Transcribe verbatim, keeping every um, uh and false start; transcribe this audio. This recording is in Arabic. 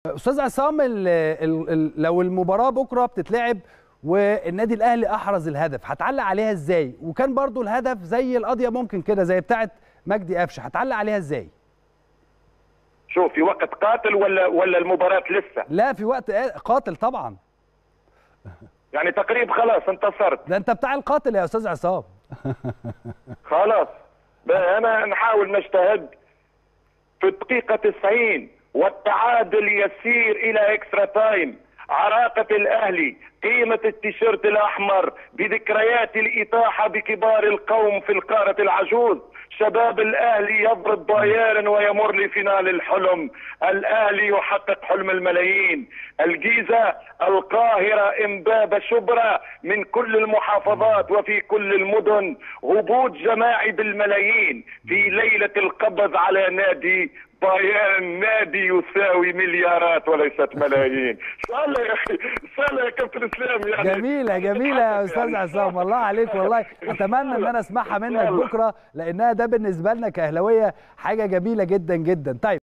استاذ عصام، ال ال ال لو المباراه بكره بتتلعب والنادي الاهلي احرز الهدف، هتعلق عليها ازاي؟ وكان برضو الهدف زي القضيه ممكن كده زي بتاعه مجدي قفشه، هتعلق عليها ازاي؟ شوف، في وقت قاتل ولا ولا المباراه لسه؟ لا، في وقت قاتل طبعا. يعني تقريبا خلاص انتصرت. ده انت بتاع القاتل يا استاذ عصام. خلاص انا نحاول نجتهد في الدقيقه تسعين والتعادل يسير الى اكسترا تايم. عراقة الأهلي، قيمة التيشيرت الأحمر، بذكريات الإطاحة بكبار القوم في القارة العجوز. شباب الأهلي يضرب بايرن ويمر لفينال الحلم. الأهلي يحقق حلم الملايين. الجيزة، القاهرة، إمبابة، شبرا، من كل المحافظات وفي كل المدن هبوط جماعي بالملايين في ليلة القبض على نادي بايرن، نادي يساوي مليارات وليست ملايين. سهلة يا اخي، سهلة يا كابتن اسلام. يعني جميلة جميلة يا استاذ عصام، والله عليك والله. اتمنى ان انا اسمعها منك بكره، لانها ده بالنسبة لنا كاهلاوية حاجة جميلة جدا جدا. طيب.